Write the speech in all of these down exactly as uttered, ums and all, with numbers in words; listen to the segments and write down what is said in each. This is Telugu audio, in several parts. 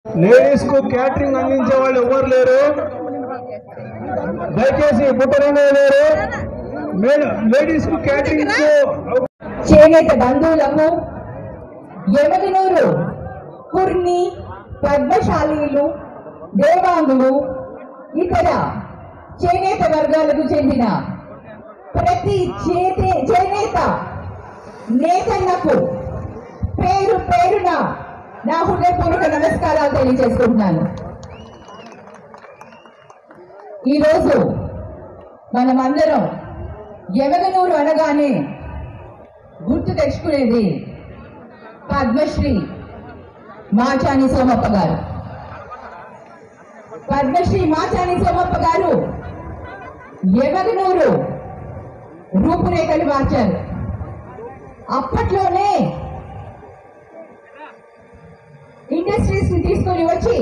లేడీస్ కు క్యాటరింగ్ అందించే వాళ్ళు ఎవరు లేరు, దయచేసి బుట్టరంగా లేరు. లేడీస్ కు క్యాటరింగ్ చేనేత బంధువులకు యమగినూరు కుర్ని పద్మశాలీలు దేవాంగులు ఇతర చేనేత వర్గాలకు చెందిన ప్రతి చేతే చేనేత నేతలకు పేరు పేరున నా హృదయపూర్వక నమస్కారాలు తెలియజేసుకుంటున్నాను. ఈరోజు మనమందరం యమగినూరు అనగానే గుర్తు తెచ్చుకునేది పద్మశ్రీ మాచాని సోమప్ప గారు. పద్మశ్రీ మాచాని సోమప్ప గారు యమగినూరు రూపురేఖలు మార్చారు. అప్పట్లోనే ఇండస్ట్రీస్ ని తీసుకొని వచ్చి,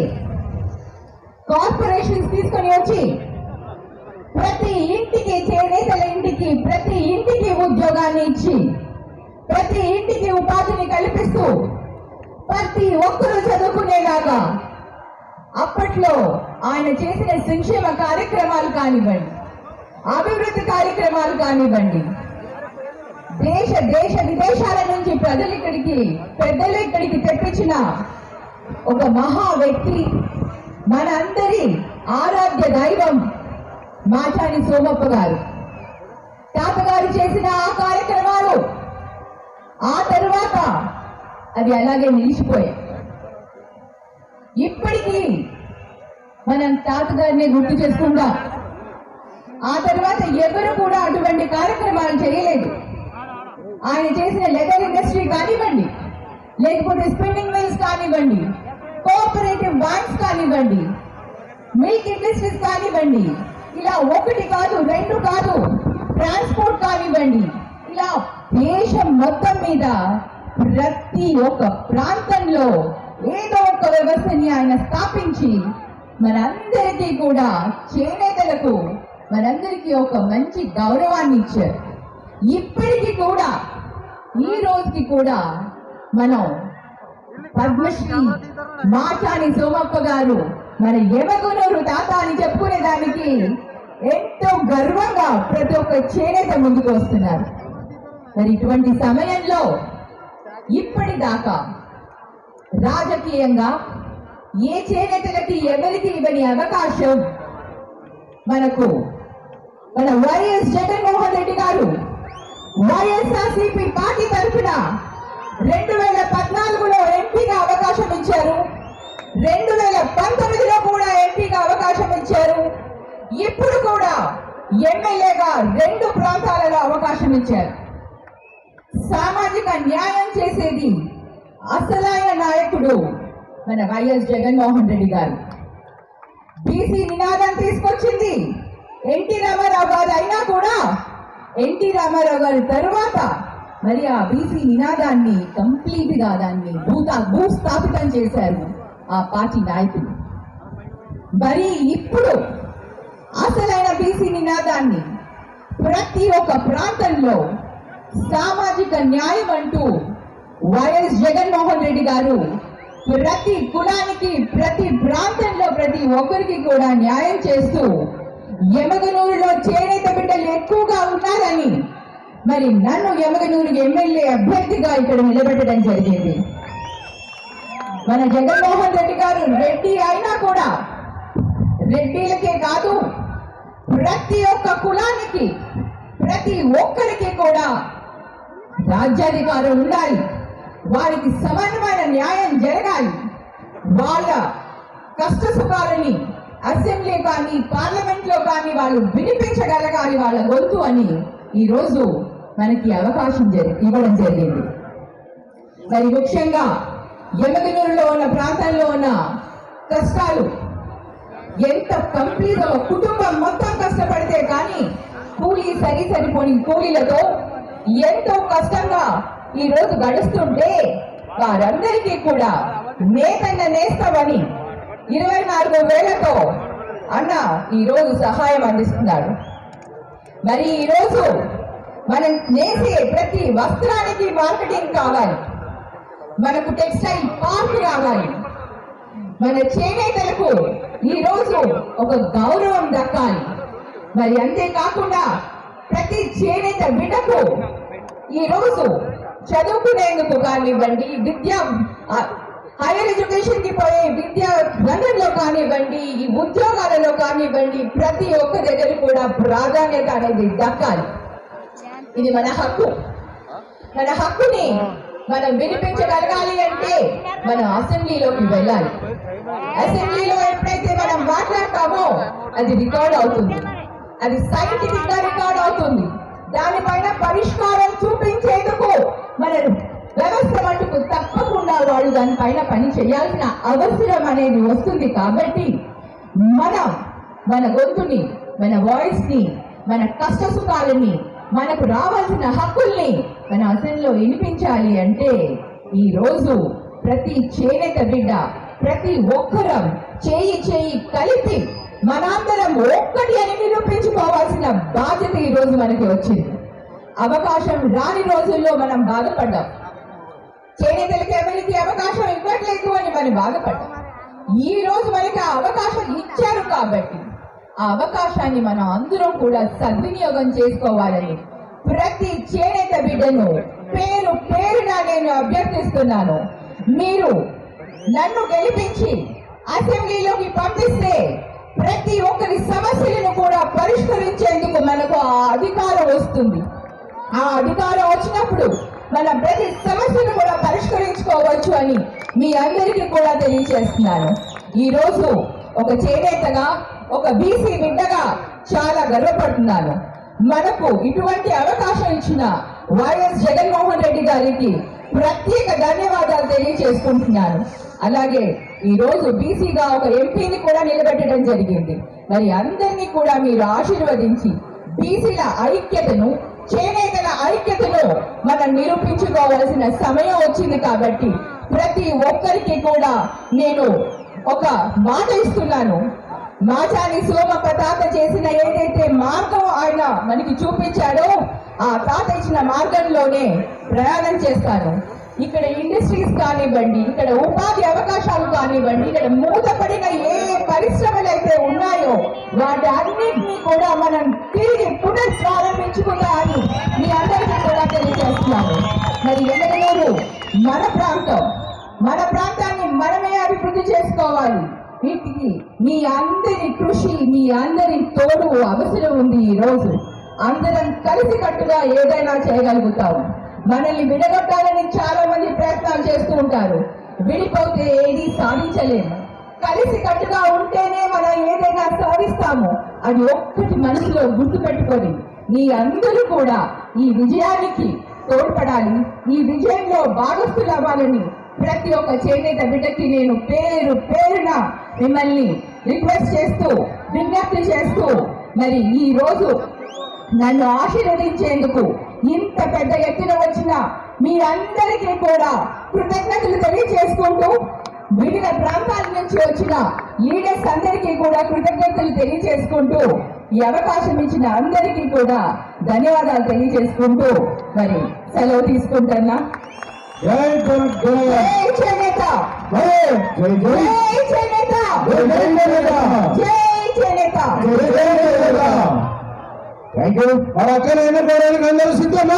కార్పొరేషన్స్ తీసుకొని వచ్చి ప్రతి ఇంటికి, చేనేతల ఇంటికి ప్రతి ఇంటికి ఉద్యోగాన్ని ఇచ్చి ప్రతి ఇంటికి ఉపాధిని కల్పిస్తూ ప్రతి ఒక్కరూ చదువుకునేలాగా అప్పట్లో ఆయన చేసిన సంక్షేమ కార్యక్రమాలు కానివ్వండి, అభివృద్ధి కార్యక్రమాలు కానివ్వండి, దేశ దేశ విదేశాల నుంచి ప్రజలు ఇక్కడికి పెద్దలు ఇక్కడికి తెప్పించిన ఒక మహా వ్యక్తి, మన అందరి ఆరాధ్య దైవం మాచాని సోమప్ప గారు. తాతగారు చేసిన ఆ కార్యక్రమాలు ఆ తరువాత అది అలాగే నిలిచిపోయాయి. ఇప్పటికీ మనం తాతగారిని గుర్తు చేసుకుంటాం. ఆ తర్వాత ఎవరు కూడా అటువంటి కార్యక్రమాలు చేయలేదు. ఆయన చేసిన లెదర్ ఇండస్ట్రీ కానివ్వండి, లేకపోతే స్పిన్నింగ్ మిల్స్ కానివ్వండి, కోఆపరేటివ్ బ్యాంక్స్ కానివ్వండి, మిల్క్ ఇండస్ట్రీస్ కానివ్వండి, ఇలా ఒకటి కాదు రెండు కాదు, ట్రాన్స్పోర్ట్ కానివ్వండి, ఇలా దేశం మొత్తం మీద ప్రతి ఒక్క ప్రాంతంలో ఏదో ఒక వ్యవస్థని ఆయన స్థాపించి మనందరికీ కూడా, చేనేతలకు మనందరికీ ఒక మంచి గౌరవాన్ని ఇచ్చారు. ఇప్పటికీ కూడా, ఈ రోజుకి కూడా మనం పద్మశ్రీ మాచాని సోమప్ప గారు మన యమగినూరు తాత అని చెప్పుకునే దానికి ఎంతో గర్వంగా ప్రతి ఒక్క చేనేత ముందుకు వస్తున్నారు. మరి ఇటువంటి సమయంలో ఇప్పటిదాకా రాజకీయంగా ఏ చేనేతలకి ఎవరికి ఇవ్వని అవకాశం మనకు మన వైఎస్ జగన్మోహన్ రెడ్డి గారు వైఎస్ఆర్సీపీ పార్టీ తరఫున రెండు వేల పద్నాలుగులో ఎంపీగా అవకాశం ఇచ్చారు, రెండు వేల పంతొమ్మిదిలో కూడా ఎంపీగా అవకాశం ఇచ్చారు, ఇప్పుడు కూడా ఎమ్మెల్యేగా రెండు ప్రాంతాలలో అవకాశం ఇచ్చారు. సామాజిక న్యాయం చేసేది అసలైన నాయకుడు మన వైఎస్ జగన్మోహన్ రెడ్డి గారు. బీసీ నినాదం తీసుకొచ్చింది ఎన్టీ రామారావు గారు అయినా కూడా, ఎన్టీ రామారావు గారి తరువాత మరి ఆ బీసీ నినాదాన్ని కంప్లీట్ గా దాన్ని భూతా భూస్థాపితం చేశారు ఆ పార్టీ నాయకులు. మరి ఇప్పుడు అసలైన బీసీ నినాదాన్ని ప్రతి ఒక్క ప్రాంతంలో సామాజిక న్యాయం అంటూ వైఎస్ జగన్మోహన్ రెడ్డి గారు ప్రతి కులానికి, ప్రతి ప్రాంతంలో ప్రతి ఒక్కరికి కూడా న్యాయం చేస్తూ యమగినూరులో చేనేత బిడ్డలు ఎక్కువగా ఉన్నారని మరి నన్ను యమగినూరు ఎమ్మెల్యే అభ్యర్థిగా ఇక్కడ నిలబెట్టడం జరిగింది. మన జగన్మోహన్ రెడ్డి గారు రెడ్డి అయినా కూడా రెడ్డిలకే కాదు, ప్రతి ఒక్క కులానికి, ప్రతి ఒక్కరికి కూడా రాజ్యాధికారం ఉండాలి, వారికి సమానమైన న్యాయం జరగాలి, వాళ్ళ కష్ట సుఖాలని అసెంబ్లీ కానీ పార్లమెంట్ లో కానీ వాళ్ళు వినిపించగలగాలి వాళ్ళ గొంతు అని ఈ రోజు మనకి అవకాశం ఇవ్వడం జరిగింది. మరి ముఖ్యంగా యమగినూరులో ఉన్న ప్రాంతంలో ఉన్న కష్టాలు ఎంత కంప్లీట్, కుటుంబం మొత్తం కష్టపడితే కానీ కూలీ సరి సరిపోని కూలీలతో ఎంతో కష్టంగా ఈ రోజు గడుస్తుంటే వారందరికీ కూడా నేతన్న నేస్తామని ఇరవై నాలుగు వేలతో అన్న ఈ రోజు సహాయం అందిస్తున్నాడు. మరి ఈ రోజు మనం నేసే ప్రతి వస్త్రానికి మార్కెటింగ్ కావాలి, మనకు టెక్స్టైల్ పార్క్ రావాలి, మన చేనేతలకు ఈ రోజు ఒక గౌరవం దక్కాలి. మరి అంతేకాకుండా ప్రతి చేనేత బిడ్డకు ఈ రోజు చదువుకునేందుకు కానివ్వండి, విద్య హైయర్ ఎడ్యుకేషన్ కి పోయే విద్యా రంగంలో కానివ్వండి, ఈ ఉద్యోగాలలో కానివ్వండి, ప్రతి ఒక్క దగ్గర కూడా ప్రాధాన్యత అనేది దక్కాలి. ఇది మన హక్కు. మన హక్కుని మనం వినిపించగలగాలి అంటే మనం అసెంబ్లీలోకి వెళ్ళాలి. అసెంబ్లీలో ఎప్పుడైతే మనం మాట్లాడతామో అది రికార్డ్ అవుతుంది, అది సైంటిఫిక్ గా రికార్డ్ అవుతుంది. దానిపైన పరిష్కారం చూపించేందుకు మన వ్యవస్థ మటుకు తప్పకుండా వాళ్ళు దానిపైన పని చేయాల్సిన అవసరం అనేది వస్తుంది. కాబట్టి మనం మన గొంతుని, మన వాయిస్ ని, మన కష్ట సుఖాలని, మనకు రావాల్సిన హక్కుల్ని మన అసెంబ్లీలో వినిపించాలి అంటే ఈ రోజు ప్రతి చేనేత బిడ్డ, ప్రతి ఒక్కరం చేయి చేయి కలిపి మనందరం ఒక్కటి అని నిరూపించుకోవాల్సిన బాధ్యత ఈ రోజు మనకి వచ్చింది. అవకాశం రాని రోజుల్లో మనం బాధపడ్డాం. చేనేతలకి ఎవరికి అవకాశం ఇవ్వట్లేదు అని మనం బాధపడ్డాం. ఈ రోజు మనకి ఆ అవకాశం ఇచ్చారు కాబట్టి ఆ అవకాశాన్ని మనం అందరం కూడా సద్వినియోగం చేసుకోవాలని ప్రతి చేనేత బిడ్డను పేరు పేరున నేను అభ్యర్థిస్తున్నాను. మీరు నన్ను గెలిపించి అసెంబ్లీలోకి పంపిస్తే ప్రతి ఒక్కరి సమస్యలను కూడా పరిష్కరించేందుకు మనకు ఆ అధికారం వస్తుంది. ఆ అధికారం వచ్చినప్పుడు మన ప్రతి సమస్యను కూడా పరిష్కరించుకోవచ్చు అని మీ అందరికీ కూడా తెలియజేస్తున్నాను. ఈ రోజు ఒక చేనేతగా, ఒక బీసీ బిడ్డగా చాలా గర్వపడుతున్నాను. మనకు ఇటువంటి అవకాశం ఇచ్చిన వైఎస్ జగన్మోహన్ రెడ్డి గారికి ప్రత్యేక ధన్యవాదాలు తెలియజేసుకుంటున్నాను. అలాగే ఈ రోజు బీసీగా ఒక ఎంపీని కూడా నిలబెట్టడం జరిగింది. మరి అందరినీ కూడా మీరు ఆశీర్వదించి బీసీల ఐక్యతను, చేనేతల ఐక్యతను మనం నిరూపించుకోవాల్సిన సమయం వచ్చింది. కాబట్టి ప్రతి ఒక్కరికి కూడా నేను ఒక మాట ఇస్తున్నాను. మాచాని సోమప్ప తాత చేసిన ఏదైతే మార్గం ఆయన మనకి చూపించాడో ఆ తాత ఇచ్చిన మార్గంలోనే ప్రయాణం చేస్తాను. ఇక్కడ ఇండస్ట్రీస్ కానివ్వండి, ఇక్కడ ఉపాధి అవకాశాలు కానివ్వండి, ఇక్కడ మూతపడిన ఏ పరిశ్రమలు అయితే ఉన్నాయో వాటి అన్నింటినీ కూడా మనం తిరిగి పునఃప్రారంభించుకుందామని మీ అందరికీ కూడా తెలియజేస్తున్నాను. మరి ఎన్నడూరు మన ప్రాంతం, మన ప్రాంతాన్ని మనమే అభివృద్ధి చేసుకోవాలి. వీటికి మీ అందరి కృషి, మీ అందరి తోడు అవసరం ఉంది. ఈ రోజు అందరం కలిసికట్టుగా ఏదైనా చేయగలుగుతాం. మనల్ని విడగొట్టాలని చాలా మంది ప్రయత్నాలు చేస్తూ ఉంటారు. విడిపోతే ఏది సాధించలేము. కలిసి కట్టుగా ఉంటేనే మనం ఏదైనా సాధిస్తాము. అది ఒక్కటి మనసులో గుర్తు పెట్టుకొని మీ అందరూ కూడా ఈ విజయానికి తోడ్పడాలి. ఈ విజయంలో భాగస్థులు అవ్వాలని ప్రతి ఒక్క చేనేత బిడ్డకి నేను పేరు పేరున మిమ్మల్ని రిక్వెస్ట్ చేస్తూ, విజ్ఞప్తి చేస్తూ, మరి ఈ రోజు నన్ను ఆశీర్వదించేందుకు ఇంత పెద్ద ఎత్తున వచ్చిన మీ అందరికీ కూడా కృతజ్ఞతలు తెలియజేసుకుంటూ, వివిధ ప్రాంతాల నుంచి వచ్చిన లీడర్స్ అందరికీ కూడా కృతజ్ఞతలు తెలియజేసుకుంటూ, ఈ అవకాశం ఇచ్చిన అందరికీ కూడా ధన్యవాదాలు తెలియజేసుకుంటూ మరి సెలవు తీసుకుంటున్నా. జై జై చేనేత, జై జై జై చేనేత, జై చేనేత. Thank you. మరి అక్కడైనా పోవడానికి అందరూ సిద్ధమా?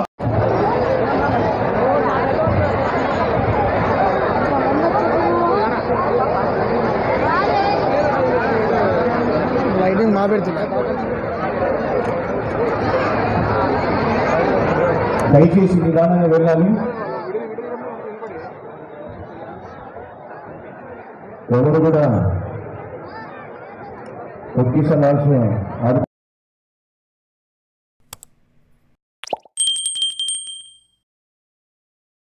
లైటింగ్ మా పెడుతున్నా. దయచేసి నిదానంగా వెళ్ళాలి. ఎవరు కూడా తొక్కిసలాల్సిన